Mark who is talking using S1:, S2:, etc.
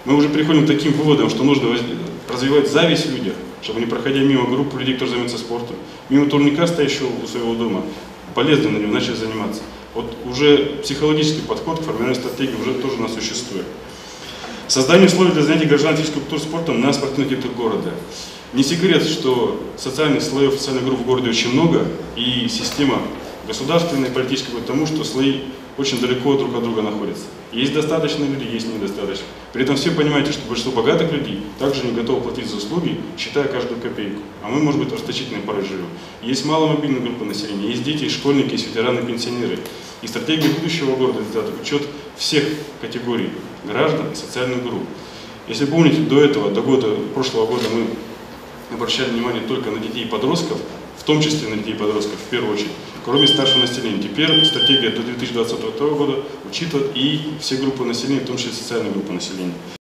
S1: Мы уже приходим к таким выводам, что нужно развивать зависть в людях, чтобы не проходя мимо группы людей, кто занимается спортом, мимо турника, стоящего у своего дома, полезли на него, начали заниматься. Вот уже психологический подход к формированию стратегии уже тоже у нас существует. Создание условий для занятия граждан физической культуры спортом на спортивных объектах города. Не секрет, что социальных слоев, социальных групп в городе очень много, и система государственная, политическая, потому что слои очень далеко друг от друга находятся. Есть достаточные люди, есть недостаточно. При этом все понимаете, что большинство богатых людей также не готовы платить за услуги, считая каждую копейку. А мы, может быть, в расточительной порой живем. Есть маломобильные группы населения, есть дети, есть школьники, есть ветераны, пенсионеры. И стратегия будущего города – это учет всех категорий граждан и социальных групп. Если помните, до этого, до прошлого года мы обращали внимание только на детей и подростков, в том числе на детей и подростков в первую очередь, кроме старшего населения. Теперь стратегия до 2022 года учитывает и все группы населения, в том числе социальные группы населения.